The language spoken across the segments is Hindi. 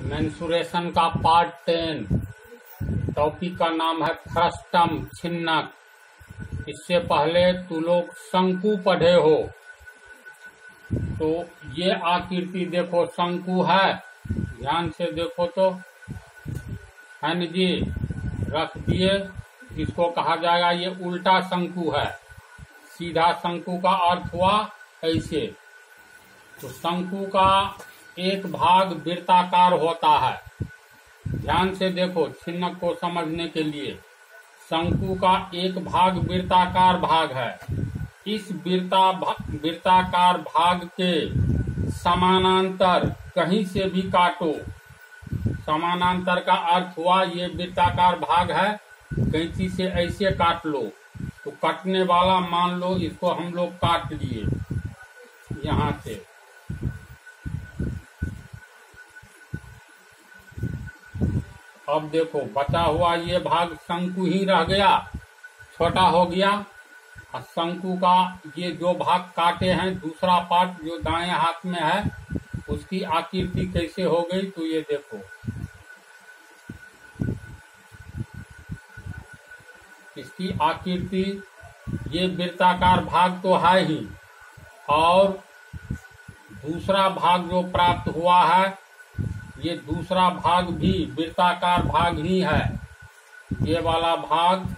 मेंसुरेशन का पार्ट 10 टॉपिक का नाम है फ्रस्टम छिन्नक। इससे पहले तू लोग शंकु पढ़े हो, तो ये आकृति देखो शंकु है, ध्यान से देखो तो है न जी, रख दिए। इसको कहा जाएगा ये उल्टा शंकु है। सीधा शंकु का अर्थ हुआ ऐसे। तो शंकु का एक भाग वृत्ताकार होता है। ध्यान से देखो छिन्नक को समझने के लिए। शंकु का एक भाग वृत्ताकार भाग है। इस वृत्ताकार भाग के समानांतर कहीं से भी काटो। समानांतर का अर्थ हुआ ये वृत्ताकार भाग है, कैंची से ऐसे काट लो तो कटने वाला मान लो इसको हम लोग काट लिए यहाँ से। अब देखो बचा हुआ ये भाग शंकु ही रह गया, छोटा हो गया। और शंकु का ये जो भाग काटे हैं, दूसरा पार्ट जो दाएं हाथ में है, उसकी आकृति कैसे हो गई तो ये देखो। इसकी आकृति ये वृत्ताकार भाग तो है ही, और दूसरा भाग जो प्राप्त हुआ है, ये दूसरा भाग भी वृत्ताकार भाग ही है। ये वाला भाग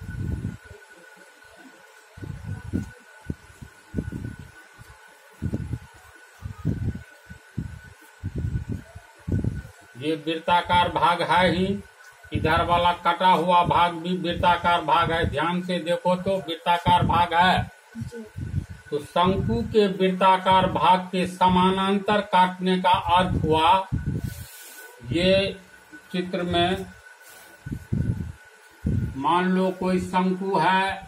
ये वृत्ताकार भाग है ही। इधर वाला कटा हुआ भाग भी वृत्ताकार भाग है। ध्यान से देखो तो वृत्ताकार भाग है। तो शंकु के वृत्ताकार भाग के समानांतर काटने का अर्थ हुआ, ये चित्र में मान लो कोई शंकु है,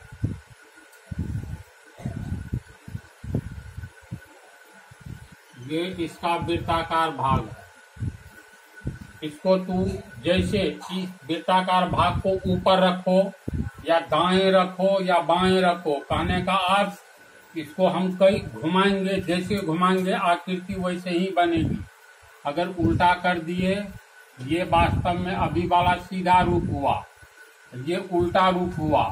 ये इसका वृत्ताकार भाग है। इसको तू जैसे इस वृत्ताकार भाग को ऊपर रखो या दाएं रखो या बाएं रखो, कहने का अर्थ इसको हम कई घुमाएंगे, जैसे घुमाएंगे आकृति वैसे ही बनेगी। अगर उल्टा कर दिए, ये वास्तव में अभी वाला सीधा रूप हुआ, ये उल्टा रूप हुआ।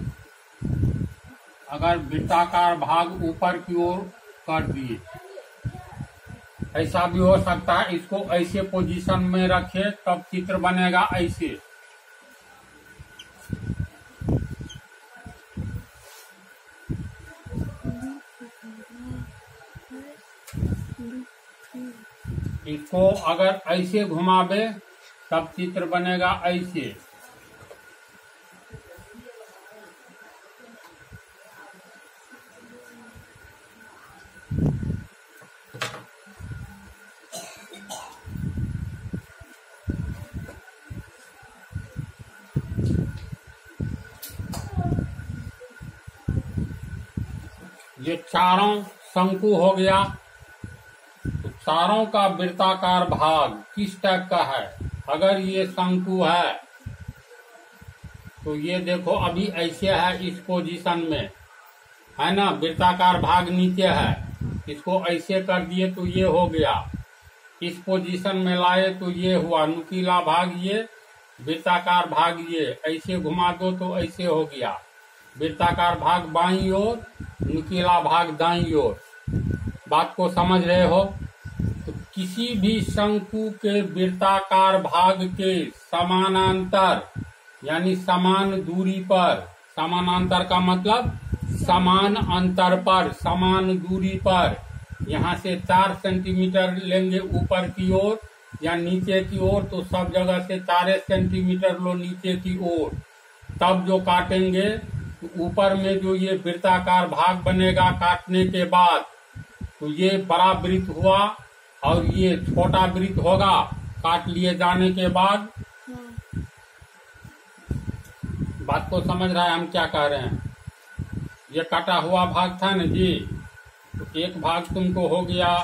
अगर वृत्ताकार भाग ऊपर की ओर कर दिए, ऐसा भी हो सकता है। इसको ऐसे पोजीशन में रखे तब चित्र बनेगा ऐसे। इसको अगर ऐसे घुमावे तब चित्र बनेगा ऐसे। ये चारों शंकु हो गया। तो चारों का वृत्ताकार भाग किस टाइप का है? अगर ये शंकु है तो ये देखो अभी ऐसे है, इस पोजीशन में है ना, वृत्ताकार भाग नीचे है। इसको ऐसे कर दिए तो ये हो गया। इस पोजीशन में लाए तो ये हुआ नुकीला भाग, ये वृत्ताकार भाग, ये ऐसे घुमा दो तो ऐसे हो गया। वृत्ताकार भाग बाईं ओर, नुकीला भाग दाईं ओर। बात को समझ रहे हो? तो किसी भी शंकु के वृत्ताकार भाग के समानांतर यानी समान दूरी पर, समानांतर का मतलब समान अंतर पर, समान दूरी पर, यहाँ से 4 सेंटीमीटर लेंगे ऊपर की ओर या नीचे की ओर, तो सब जगह से 4 सेंटीमीटर लो नीचे की ओर। तब जो काटेंगे ऊपर में जो ये वृत्ताकार भाग बनेगा काटने के बाद, तो ये बड़ा वृत्त हुआ और ये छोटा वृत्त होगा काट लिए जाने के बाद। बात को समझ रहा है हम क्या कह रहे हैं? ये काटा हुआ भाग था ना जी, तो एक भाग तुमको हो गया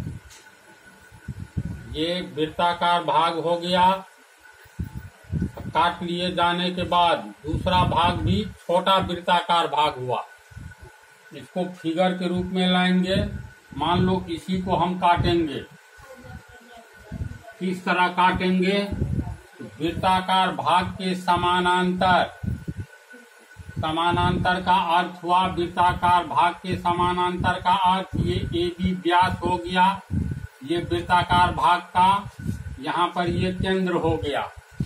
ये वृत्ताकार भाग हो गया। काट लिए जाने के बाद दूसरा भाग भी छोटा वृत्ताकार भाग हुआ। इसको फिगर के रूप में लाएंगे। मान लो इसी को हम काटेंगे। किस तरह काटेंगे? वृत्ताकार भाग के समानांतर। समानांतर का अर्थ हुआ, वृत्ताकार भाग के समानांतर का अर्थ ये AB व्यास हो गया, ये वृत्ताकार भाग का यहाँ पर ये केंद्र हो गया।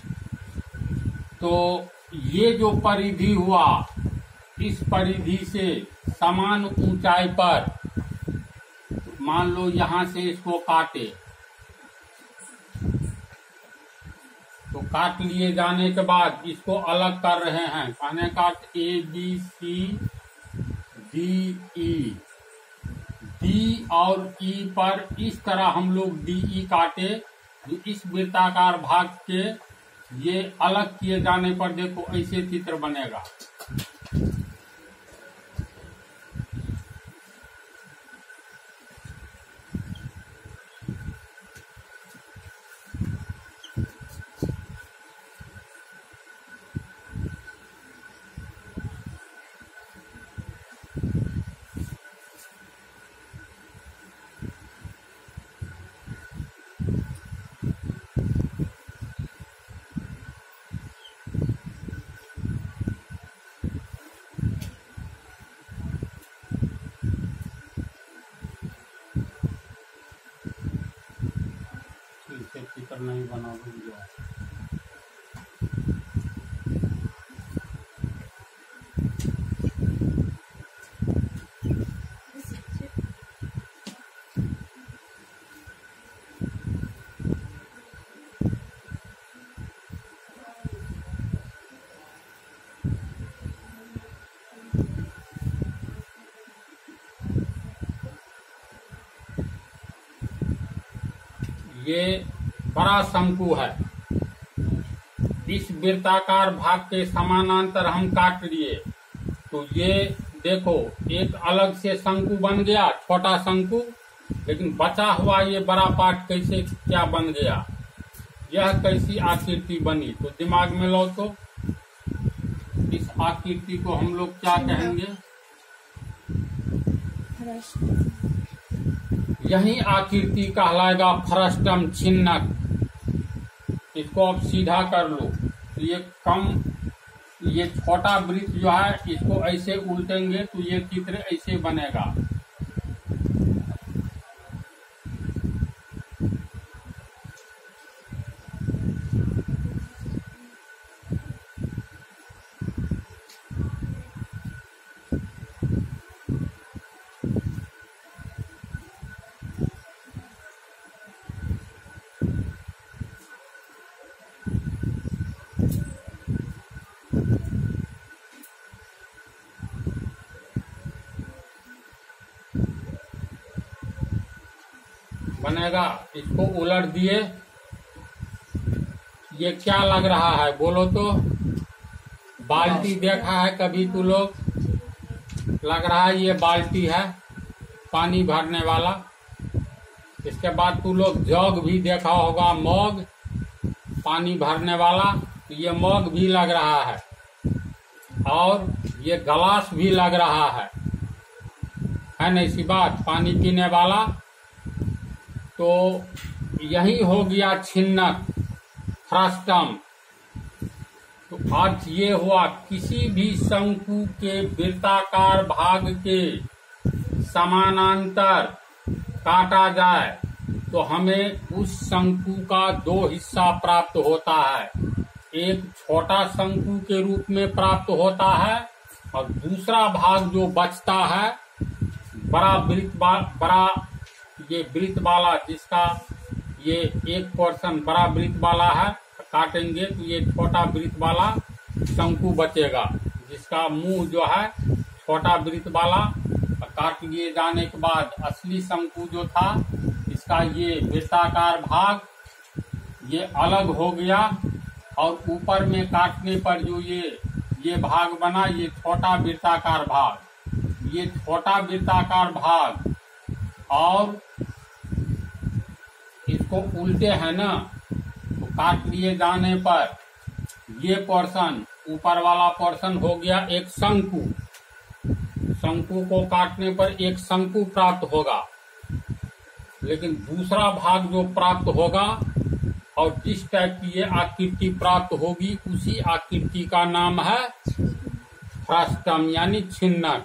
तो ये जो परिधि हुआ, इस परिधि से समान ऊंचाई पर मान लो यहाँ से इसको काटे, तो काट लिए जाने के बाद इसको अलग कर रहे हैं। कहने का ABCDE, D और E पर इस तरह हम लोग DE काटे। इस वृत्ताकार भाग के ये अलग किए जाने पर देखो ऐसे चित्र बनेगा। चित्र नहीं बना दूंगा। ये बड़ा शंकु है। इस वृत्ताकार भाग के समानांतर हम काट लिए, तो ये देखो एक अलग से शंकु बन गया, छोटा शंकु। लेकिन बचा हुआ ये बड़ा पार्ट कैसे क्या बन गया, यह कैसी आकृति बनी? तो दिमाग में लो तो इस आकृति को हम लोग क्या कहेंगे? यही आकृति कहलाएगा फ्रस्टम, छिन्नक। इसको अब सीधा कर लो तो ये छोटा वृत्त जो है इसको ऐसे उल्टेंगे तो ये चित्र ऐसे बनेगा। बनेगा। इसको उलट दिए, ये क्या लग रहा है बोलो तो? बाल्टी देखा है कभी तू लोग? लग रहा है ये बाल्टी है पानी भरने वाला। इसके बाद तू लोग जग भी देखा होगा, मग पानी भरने वाला, तो ये मग भी लग रहा है और ये गिलास भी लग रहा है ना इसी बात, पानी पीने वाला। तो यही हो गया छिन्नक, फ्रस्टम। तो अर्थ ये हुआ किसी भी शंकु के वृत्ताकार भाग के समानांतर काटा जाए तो हमें उस शंकु का दो हिस्सा प्राप्त होता है। एक छोटा शंकु के रूप में प्राप्त होता है और दूसरा भाग जो बचता है बड़ा ये वृत्त वाला, जिसका ये एक पोर्शन बड़ा वृत्त वाला है, काटेंगे तो ये छोटा वृत्त वाला शंकु बचेगा, जिसका मुंह जो है छोटा वृत्त वाला। काट लिए जाने के बाद असली शंकु जो था इसका ये वृत्ताकार भाग ये अलग हो गया और ऊपर में काटने पर जो ये भाग बना, ये छोटा वृत्ताकार भाग, ये छोटा वृत्ताकार भाग। और इसको उल्टे है ना, तो काट लिए जाने पर ये पोर्शन, ऊपर वाला पोर्शन हो गया एक शंकु। शंकु को काटने पर एक शंकु प्राप्त होगा, लेकिन दूसरा भाग जो प्राप्त होगा और जिस टाइप की ये आकृति प्राप्त होगी, उसी आकृति का नाम है फ्रस्टम यानी छिन्नक।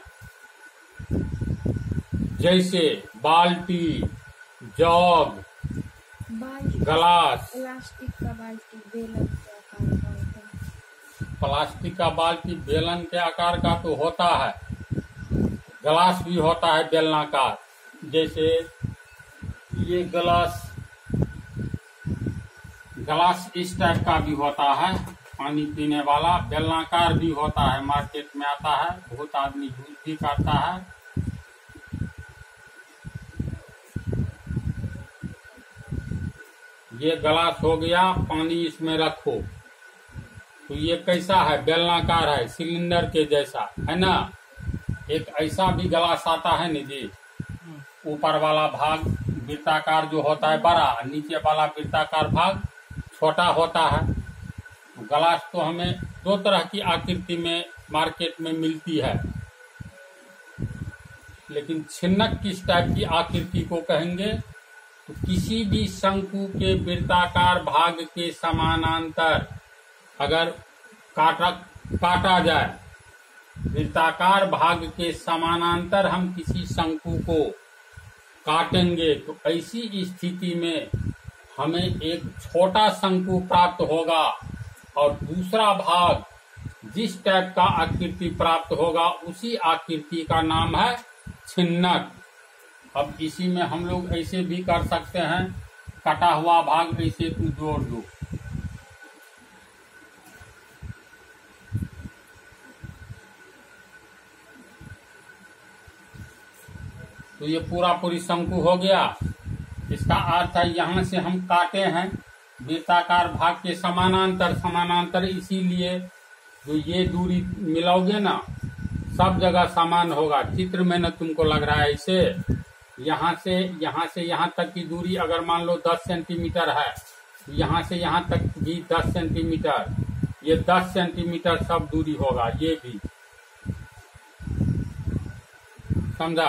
जैसे बाल्टी, जग, गलास। प्लास्टिक का बाल्टी बेलन के आकार का होता है। प्लास्टिक का बाल्टी बेलन के आकार का तो होता है, गलास भी होता है बेलनाकार। जैसे ये गलास इस टाइप का भी होता है, पानी पीने वाला। बेलनाकार भी होता है, मार्केट में आता है, बहुत आदमी यूज भी करता है। ये गलास हो गया, पानी इसमें रखो तो ये कैसा है, बेलनाकार है, सिलेंडर के जैसा है ना। एक ऐसा भी गलास आता है ना जी, ऊपर वाला भाग वृत्ताकार जो होता है बड़ा, नीचे वाला वृत्ताकार भाग छोटा होता है। गलास तो हमें दो तरह की आकृति में मार्केट में मिलती है, लेकिन छिन्नक किस टाइप की आकृति को कहेंगे, तो किसी भी शंकु के वृत्ताकार भाग के समानांतर अगर काटा जाए, वृत्ताकार भाग के समानांतर हम किसी शंकु को काटेंगे, तो ऐसी स्थिति में हमें एक छोटा शंकु प्राप्त होगा और दूसरा भाग जिस टाइप का आकृति प्राप्त होगा, उसी आकृति का नाम है छिन्नक। अब इसी में हम लोग ऐसे भी कर सकते हैं, कटा हुआ भाग ऐसे तू जोड़ दो, तो ये पूरी शंकु हो गया। इसका अर्थ है यहाँ से हम काटे हैं वृत्ताकार भाग के समानांतर, इसीलिए जो ये दूरी मिलाओगे ना, सब जगह समान होगा। चित्र में न तुमको लग रहा है ऐसे, यहाँ से यहाँ तक की दूरी अगर मान लो 10 सेंटीमीटर है, तो यहाँ से यहाँ तक भी 10 सेंटीमीटर, ये 10 सेंटीमीटर सब दूरी होगा, ये भी समझा।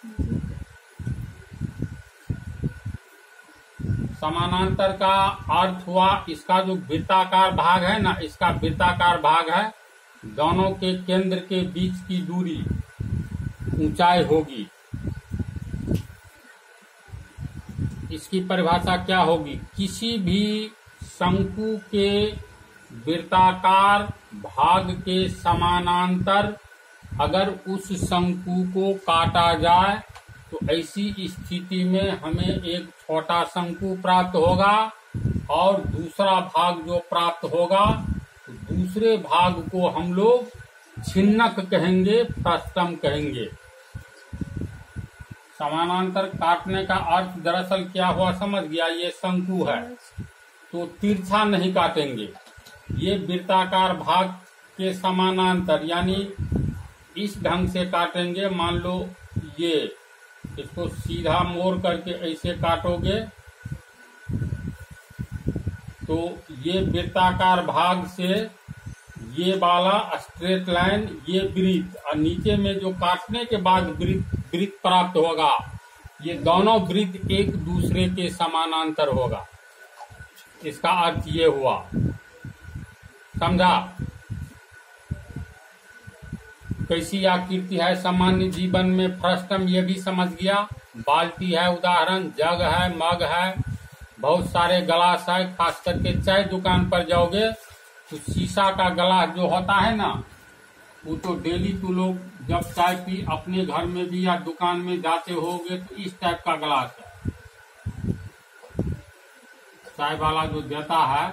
समानांतर का अर्थ हुआ इसका जो वृत्ताकार भाग है ना, इसका वृत्ताकार भाग है, दोनों के केंद्र के बीच की दूरी ऊंचाई होगी। इसकी परिभाषा क्या होगी, किसी भी शंकु के वृत्ताकार भाग के समानांतर अगर उस शंकु को काटा जाए, तो ऐसी स्थिति में हमें एक छोटा शंकु प्राप्त होगा और दूसरा भाग जो प्राप्त होगा, तो दूसरे भाग को हम लोग छिन्नक कहेंगे, फ्रस्टम कहेंगे। समानांतर काटने का अर्थ दरअसल क्या हुआ समझ गया, ये शंकु है तो तिरछा नहीं काटेंगे, ये वृत्ताकार भाग के समानांतर यानी इस ढंग से काटेंगे। मान लो ये, इसको सीधा मोड़ करके ऐसे काटोगे तो ये वृत्ताकार भाग से ये वाला स्ट्रेट लाइन, ये वृत्त, और नीचे में जो काटने के बाद वृत्त प्राप्त होगा, ये दोनों वृत्त एक दूसरे के समानांतर होगा। इसका अर्थ ये हुआ, समझा। कैसी आकृति है सामान्य जीवन में फ्रस्टम, ये भी समझ गया। बाल्टी है उदाहरण, जग है, मग है, बहुत सारे गिलास है। खास करके चाय दुकान पर जाओगे तो शीशा का गिलास जो होता है ना, वो तो डेली तो लोग जब चाय पी अपने घर में भी या दुकान में जाते होगे तो इस टाइप का गिलास है, चाय वाला जो देता है।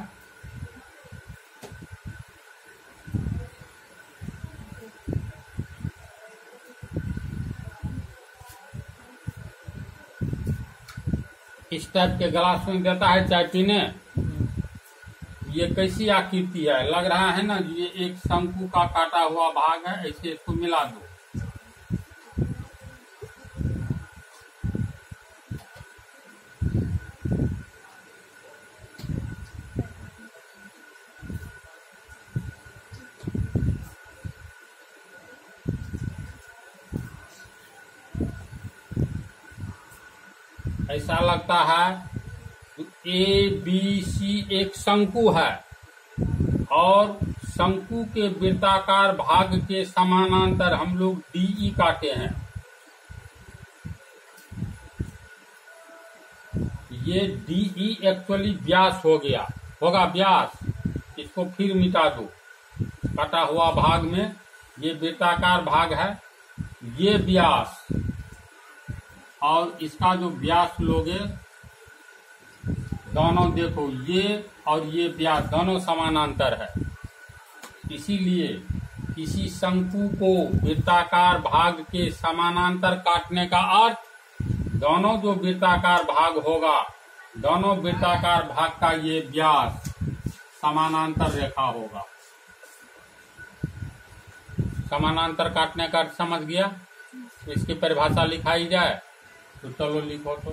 इस टाइप के गिलास में देता है चाय पीने। ये कैसी आकृति है, लग रहा है ना, ये एक शंकु का काटा हुआ भाग है, ऐसे इसको मिला दो। ऐसा लगता है ए बी सी एक शंकु है और शंकु के वृत्ताकार भाग के समानांतर हम लोग डीई काटे हैं। ये डीई एक्चुअली व्यास हो गया, होगा व्यास। इसको फिर मिटा दो। कटा हुआ भाग में ये वृत्ताकार भाग है, ये व्यास, और इसका जो व्यास लोगे दोनों देखो, ये और ये व्यास दोनों समानांतर है। इसीलिए किसी शंकु को वृत्ताकार भाग के समानांतर काटने का अर्थ, दोनों जो वृत्ताकार भाग होगा, दोनों वृत्ताकार भाग का ये व्यास समानांतर रेखा होगा। समानांतर काटने का अर्थ समझ गया? इसकी परिभाषा लिखाई जाए तो चलो लिखो तो।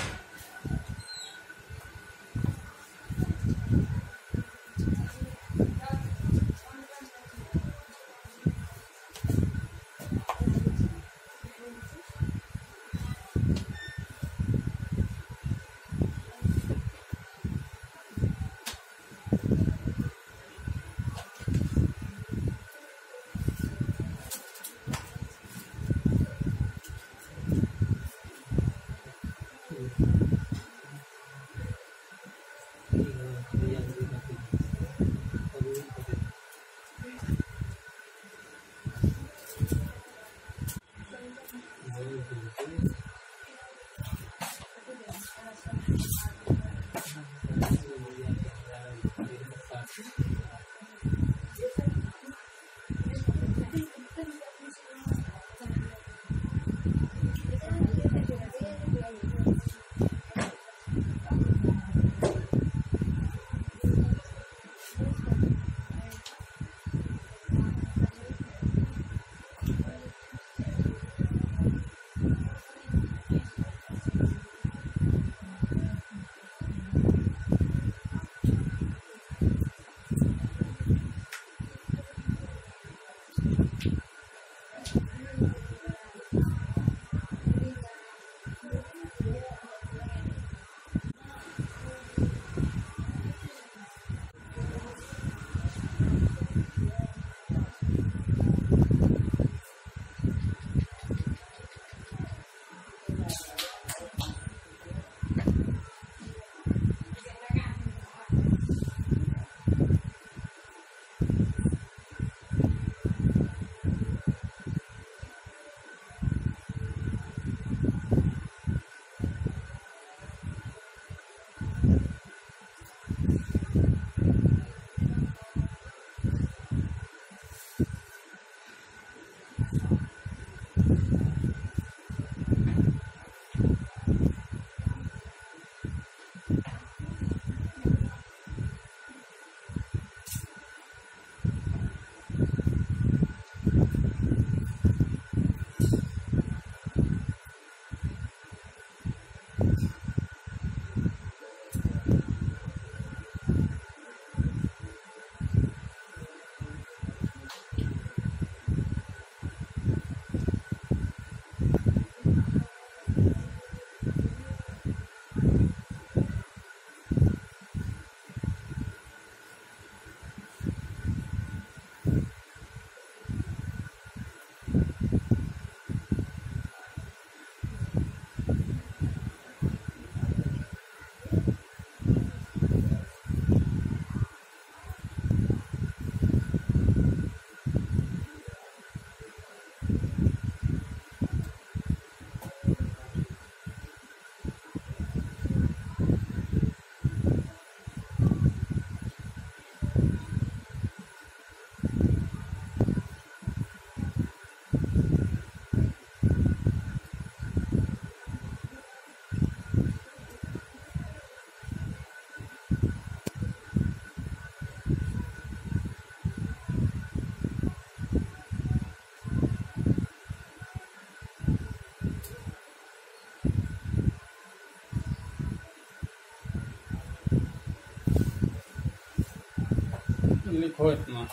लिखो इतना।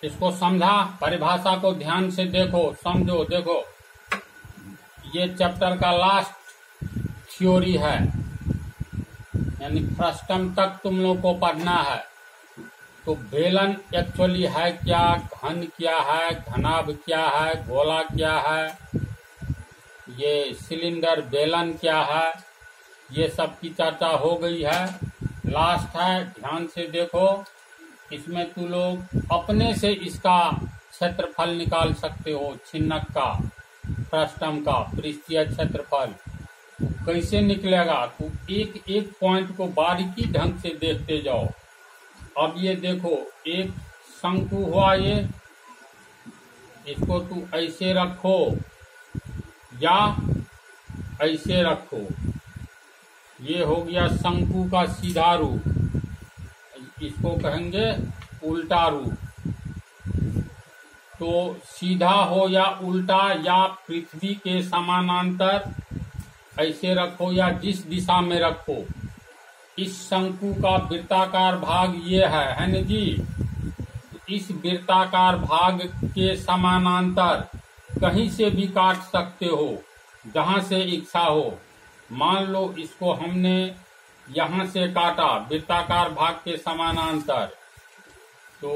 इसको समझा? परिभाषा को ध्यान से देखो, समझो। देखो, ये चैप्टर का लास्ट थ्योरी है, यानी फ्रस्टम तक तुम लोग को पढ़ना है। तो बेलन एक्चुअली है क्या, घन क्या है, घनाभ क्या है, गोला क्या है, ये सिलेंडर बेलन क्या है, ये सब की चर्चा हो गई है। लास्ट है, ध्यान से देखो। इसमें तू लोग अपने से इसका क्षेत्रफल निकाल सकते हो, छिन्नक का, फ्रस्टम का पृष्ठीय क्षेत्रफल। कैसे निकलेगा? तू एक एक पॉइंट को बारीकी ढंग से देखते जाओ। अब ये देखो, एक शंकु हुआ, ये इसको तू ऐसे रखो या ऐसे रखो, ये हो गया शंकु का सीधा रूप, इसको कहेंगे उल्टा रूप। तो सीधा हो या उल्टा या पृथ्वी के समानांतर ऐसे रखो या जिस दिशा में रखो, इस शंकु का वृत्ताकार भाग ये है ना जी। इस वृत्ताकार भाग के समानांतर कहीं से भी काट सकते हो, जहां से इच्छा हो। मान लो इसको हमने यहां से काटा वृत्ताकार भाग के समानांतर, तो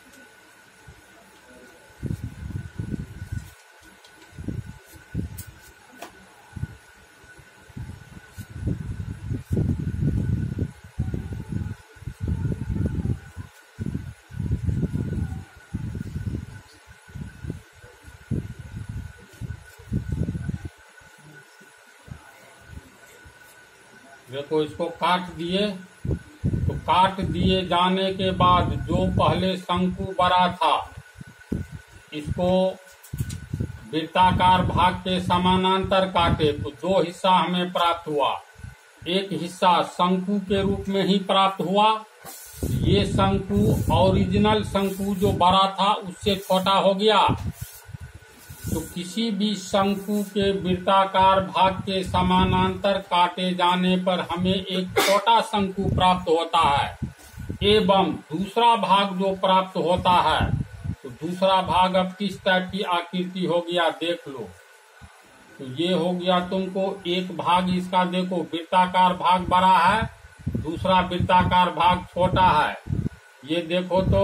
देखो, इसको काट दिए। तो काट दिए जाने के बाद जो पहले शंकु बड़ा था, इसको वृत्ताकार भाग के समानांतर काटे तो दो हिस्सा हमें प्राप्त हुआ। एक हिस्सा शंकु के रूप में ही प्राप्त हुआ। ये शंकु ओरिजिनल शंकु जो बड़ा था उससे छोटा हो गया। तो किसी भी शंकु के वृत्ताकार भाग के समानांतर काटे जाने पर हमें एक छोटा शंकु प्राप्त होता है। एवं दूसरा भाग जो प्राप्त होता है, तो दूसरा भाग अब किस टाइप की आकृति हो गया देख लो। तो ये हो गया तुमको एक भाग इसका, देखो वृत्ताकार भाग बड़ा है, दूसरा वृत्ताकार भाग छोटा है। ये देखो तो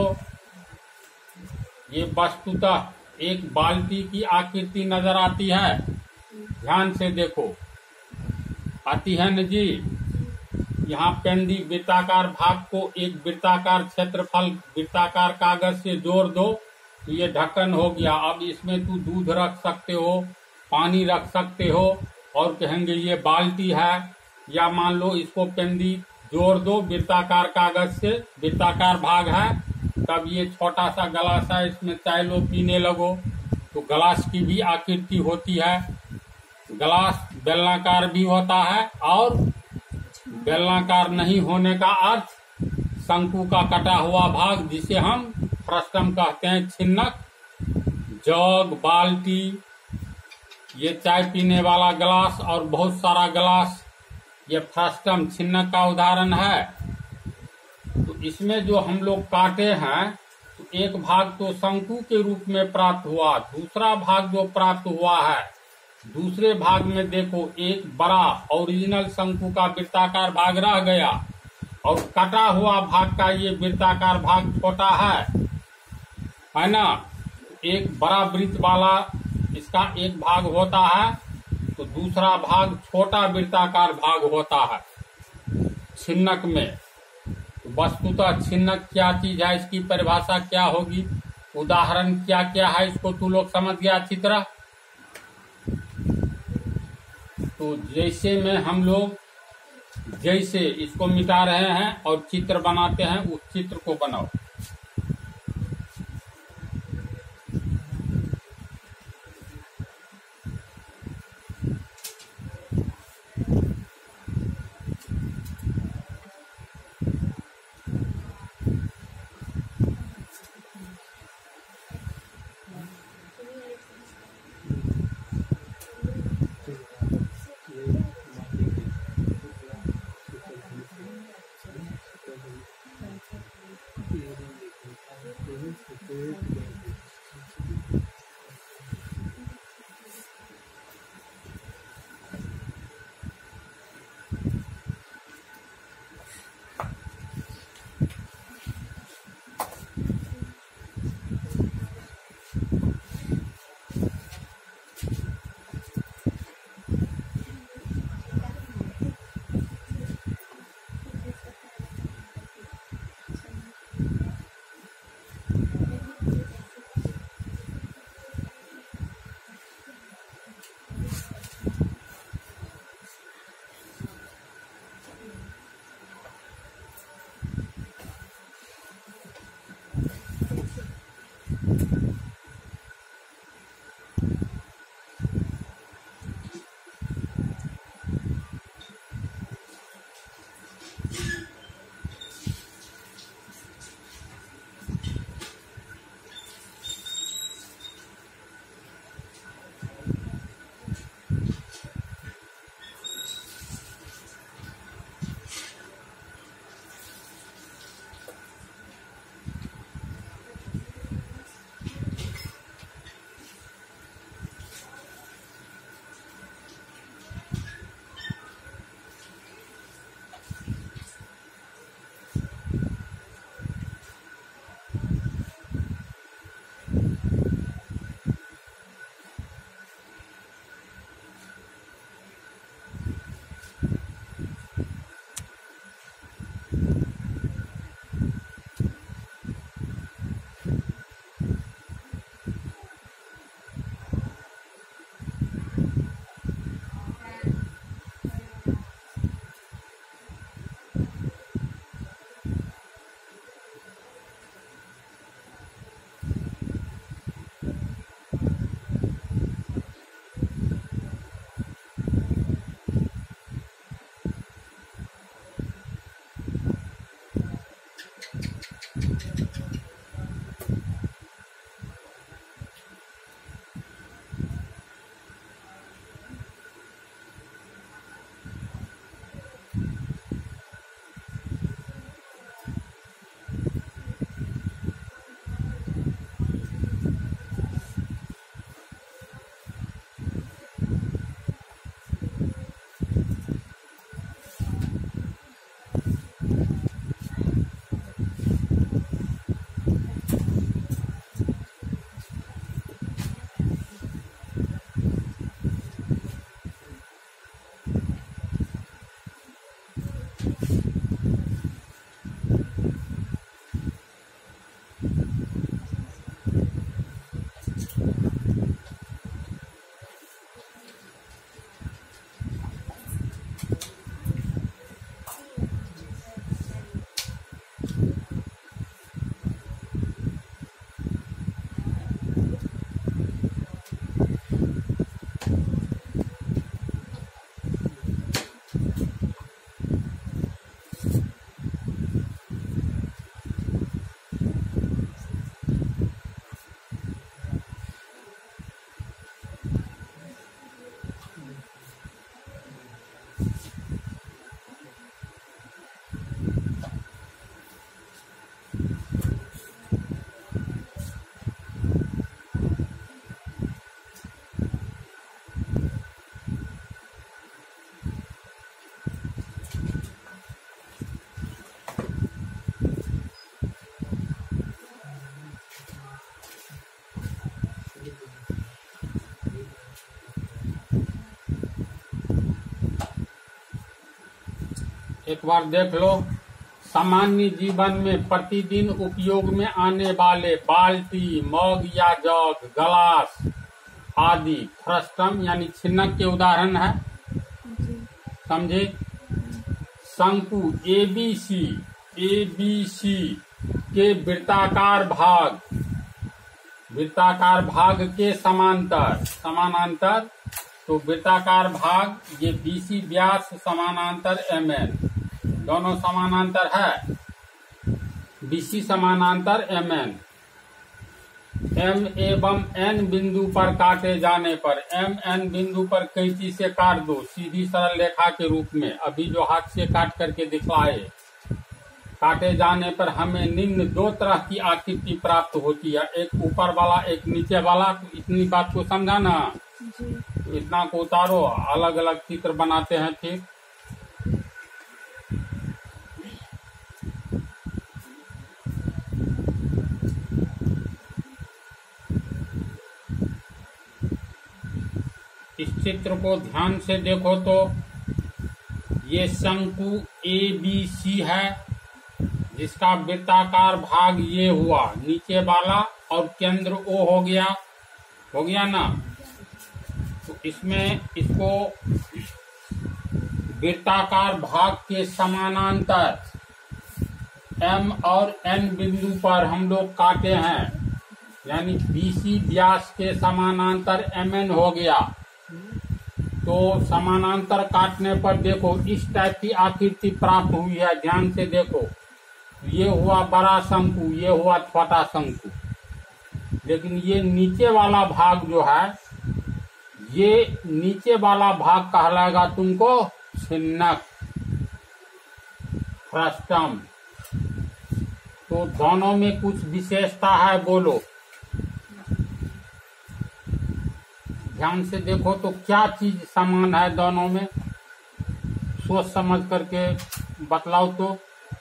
ये वस्तुतः एक बाल्टी की आकृति नजर आती है। ध्यान से देखो, आती है न जी। यहाँ पेंदी वृत्ताकार भाग को एक वृत्ताकार क्षेत्रफल वृत्ताकार कागज से जोड़ दो तो ये ढक्कन हो गया। अब इसमें तू दूध रख सकते हो, पानी रख सकते हो और कहेंगे ये बाल्टी है। या मान लो इसको पेंदी जोड़ दो वृत्ताकार कागज से, वृत्ताकार भाग है, तब ये छोटा सा गिलास है, इसमें चाय लो पीने लगो तो गिलास की भी आकृति होती है। गिलास बेलनाकार भी होता है और बेलनाकार नहीं होने का अर्थ शंकु का कटा हुआ भाग, जिसे हम फ्रस्टम कहते हैं, छिन्नक, जग, बाल्टी, ये चाय पीने वाला गिलास और बहुत सारा गिलास, ये फ्रस्टम छिन्नक का उदाहरण है। तो इसमें जो हम लोग काटे हैं, तो एक भाग तो शंकु के रूप में प्राप्त हुआ, दूसरा भाग जो प्राप्त हुआ है, दूसरे भाग में देखो एक बड़ा ओरिजिनल शंकु का वृत्ताकार भाग रह गया और कटा हुआ भाग का ये वृत्ताकार भाग छोटा है ना। एक बड़ा वृत्त वाला इसका एक भाग होता है तो दूसरा भाग छोटा वृत्ताकार भाग होता है छिन्नक में। वस्तुतः छिन्नक क्या चीज है, इसकी परिभाषा क्या होगी, उदाहरण क्या क्या है, इसको तू लोग समझ गया अच्छी तरह। तो जैसे में हम लोग जैसे इसको मिटा रहे हैं और चित्र बनाते हैं, उस चित्र को बनाओ। एक बार देख लो, सामान्य जीवन में प्रतिदिन उपयोग में आने वाले बाल्टी, मग या जग, गलास आदि फ्रस्टम यानी छिन्नक के उदाहरण है। समझे? शंकु एबीसी के वृत्ताकार भाग के समानांतर तो वृत्ताकार भाग ये बीसी व्यास समानांतर एमएन, दोनों समानांतर है। बीसी समानांतर एमएन, एम एवं एन बिंदु पर काटे जाने पर एम एन बिंदु पर कैंची से काट दो सीधी सरल रेखा के रूप में। अभी जो हाथ से काट करके दिखलाए काटे जाने पर हमें निम्न दो तरह की आकृति प्राप्त होती है, एक ऊपर वाला एक नीचे वाला। तो इतनी बात को समझा ना, जी। तो इतना को उतारो, अलग अलग चित्र बनाते हैं। ठीक, इस चित्र को ध्यान से देखो तो ये शंकु ABC है, जिसका वृत्ताकार भाग ये हुआ नीचे वाला और केंद्र O हो गया ना। तो इसमें इसको वृत्ताकार भाग के समानांतर M और N बिंदु पर हम लोग काटे हैं, यानी BC व्यास के समानांतर MN हो गया। तो समानांतर काटने पर देखो इस टाइप की आकृति प्राप्त हुई है। ध्यान से देखो, ये हुआ बड़ा शंकु, ये हुआ छोटा शंकु। लेकिन ये नीचे वाला भाग जो है, ये नीचे वाला भाग कहलाएगा तुमको छिन्नक, फ्रस्टम। तो दोनों में कुछ विशेषता है, बोलो। ध्यान से देखो तो क्या चीज समान है दोनों में, सोच समझ करके बतलाओ तो।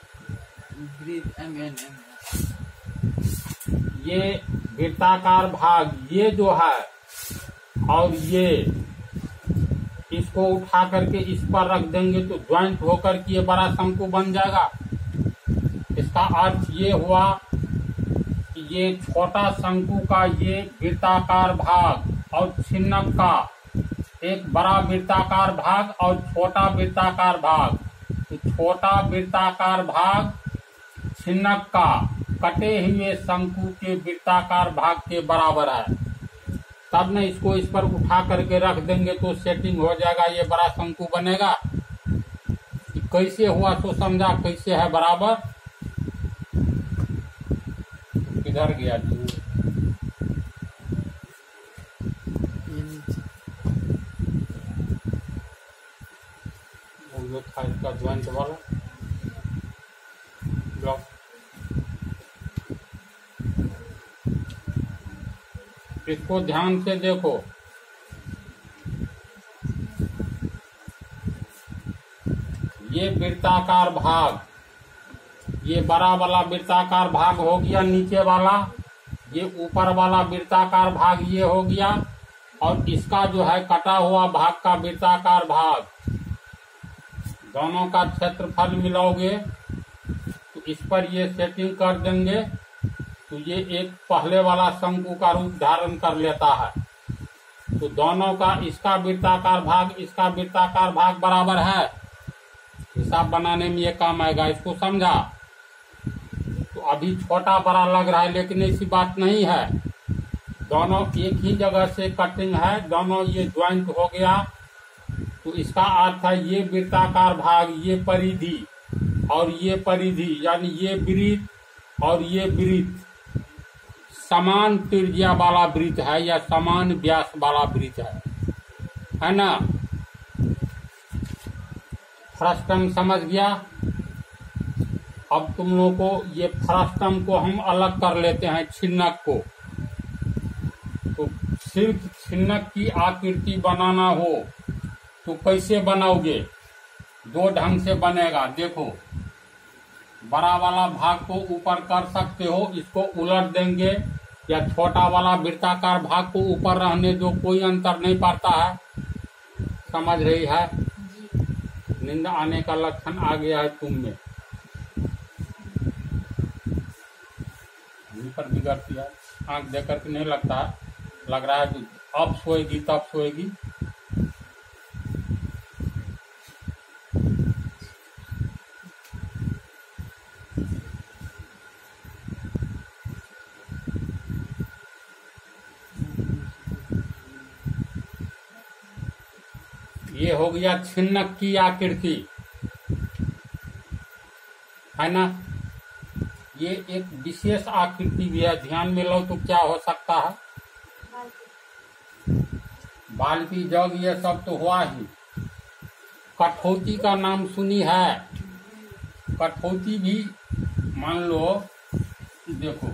ये वृत्ताकार भाग ये जो है, और ये इसको उठा करके इस पर रख देंगे तो ज्वाइंट होकर के ये बड़ा शंकु बन जाएगा। इसका अर्थ ये हुआ कि ये छोटा शंकु का ये वृत्ताकार भाग और छिन्नक का एक बड़ा वृत्ताकार भाग और छोटा वृत्ताकार भाग। तो छोटा वृत्ताकार भाग छिन्नक का कटे हुए शंकु के वृत्ताकार भाग के बराबर है। तब न इसको इस पर उठा करके रख देंगे तो सेटिंग हो जाएगा, ये बड़ा शंकु बनेगा। कैसे हुआ तो समझा, कैसे है बराबर। किधर गया तू? वो था इसका ज्वाइंट वाला ब्लॉक। इसको ध्यान से देखो, ये वृत्ताकार भाग, ये बड़ा वाला वृत्ताकार भाग हो गया नीचे वाला, ये ऊपर वाला वृत्ताकार भाग ये हो गया, और इसका जो है कटा हुआ भाग का वृत्ताकार भाग, दोनों का क्षेत्रफल मिलाओगे तो इस पर ये सेटिंग कर देंगे तो ये एक पहले वाला शंकु का रूप धारण कर लेता है। तो दोनों का, इसका वृत्ताकार भाग इसका वृत्ताकार भाग बराबर है। हिसाब बनाने में ये काम आएगा, इसको समझा। तो अभी छोटा बड़ा लग रहा है, लेकिन ऐसी बात नहीं है, दोनों एक ही जगह से कटिंग है, दोनों ये ज्वाइंट हो गया। तो इसका अर्थ है ये वृत्ताकार भाग, ये परिधि और ये परिधि, यानी ये वृत्त और ये वृत्त समान त्रिज्या वाला वृत्त है या समान व्यास वाला वृत्त है ना। फ्रस्टम समझ गया। अब तुम लोग को ये फ्रस्टम को हम अलग कर लेते हैं छिन्नक को। तो सिर्फ छिन्नक की आकृति बनाना हो तो कैसे बनाओगे? दो ढंग से बनेगा। देखो, बड़ा वाला भाग को ऊपर कर सकते हो, इसको उलट देंगे, या छोटा वाला वृत्ताकार भाग को ऊपर रहने दो, कोई अंतर नहीं पड़ता है। समझ रही है? नींद आने का लक्षण आ गया है तुम में, पर बिगड़ती है, आंख देख करके नहीं लगता है, लग रहा है अब सोएगी तब सोएगी। ये हो गया छिन्नक की आकृति, है ना। ये एक विशेष आकृति भी है, ध्यान में लो तो क्या हो सकता है? बाल्टी, जग, ये सब तो हुआ ही। कठौती का नाम सुनी है? कठौती भी मान लो, देखो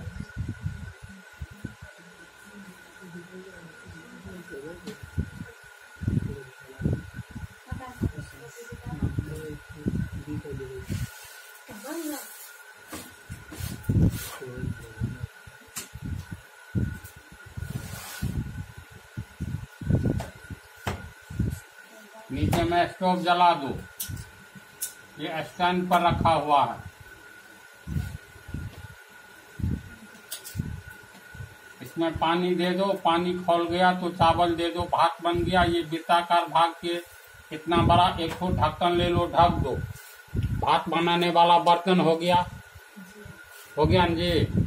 नीचे में स्टोव जला दो, ये स्टैंड पर रखा हुआ है। इसमें पानी दे दो, पानी खौल गया तो चावल दे दो, भात बन गया। ये वृत्ताकार भाग के इतना बड़ा एक फुट ढक्कन ले लो, ढक दो। भात बनाने वाला बर्तन हो गया, हो गया जी।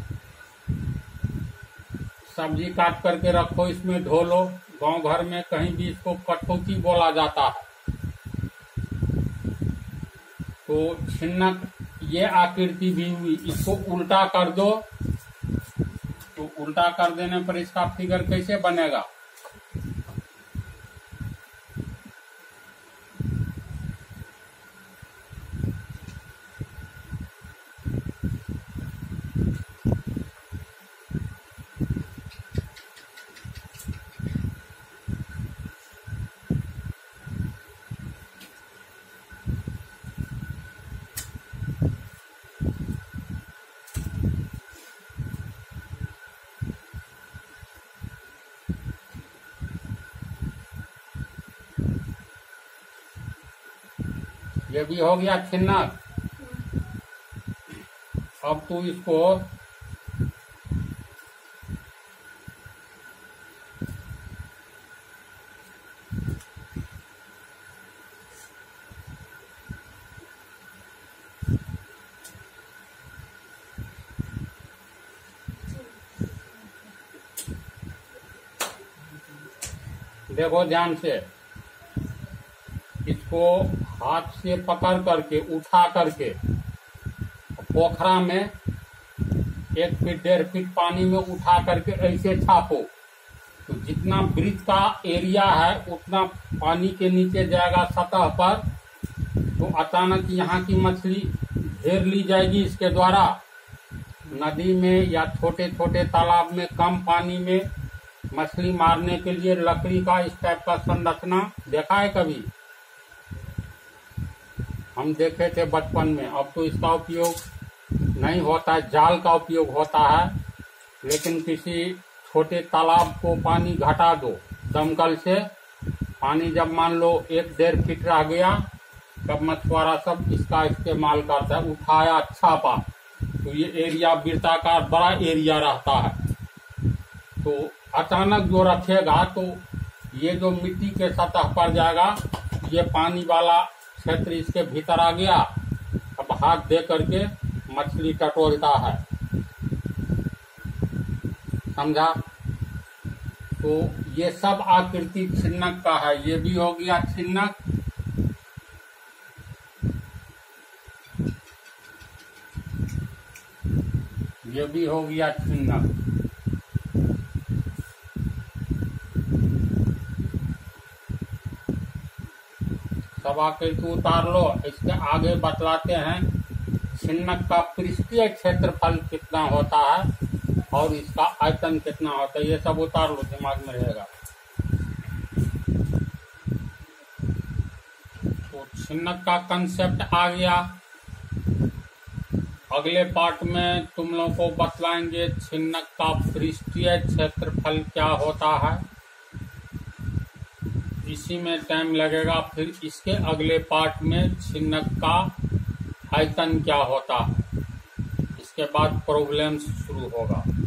सब्जी काट करके रखो, इसमें धो लो। गांव घर में कहीं भी इसको कठौती बोला जाता है। तो छिन्नक ये आकृति भी हुई, इसको उल्टा कर दो तो उल्टा कर देने पर इसका फिगर कैसे बनेगा? ये भी हो गया छिन्नक। अब तू इसको देखो ध्यान से, इसको हाथ से पकड़ करके उठा करके पोखरा में 1 फीट 1.5 फीट पानी में उठा करके ऐसे छापो, तो जितना वृत्त का एरिया है उतना पानी के नीचे जाएगा सतह पर। तो अचानक यहाँ की मछली घेर ली जाएगी इसके द्वारा। नदी में या छोटे छोटे तालाब में कम पानी में मछली मारने के लिए लकड़ी का इस टाइप का संरचना देखा है कभी? हम देखे थे बचपन में। अब तो इसका उपयोग नहीं होता है, जाल का उपयोग होता है। लेकिन किसी छोटे तालाब को पानी घटा दो दमकल से, पानी जब मान लो 1-1.5 फीट रह गया, तब मछुआरा सब इसका इस्तेमाल करता है। उठाया छापा तो ये एरिया वृत्ताकार बड़ा एरिया रहता है। तो अचानक जो रखेगा तो ये जो मिट्टी के सतह पर जाएगा, ये पानी वाला क्षेत्र इसके भीतर आ गया। अब हाथ दे करके मछली टटोलता है, समझा? तो ये सब आकृति छिन्नक का है। ये भी हो गया छिन्नक। ये भी हो गया छिन्नक। सब आकृति उतार लो। इसके आगे बतलाते हैं छिन्नक का पृष्ठीय क्षेत्रफल कितना होता है और इसका आयतन कितना होता है। ये सब उतार लो, दिमाग में रहेगा। तो छिन्नक का कंसेप्ट आ गया। अगले पार्ट में तुम लोगों को बतलाएंगे छिन्नक का पृष्ठीय क्षेत्रफल क्या होता है। इसी में टाइम लगेगा। फिर इसके अगले पार्ट में छिन्नक का आयतन क्या होता है, इसके बाद प्रॉब्लम शुरू होगा।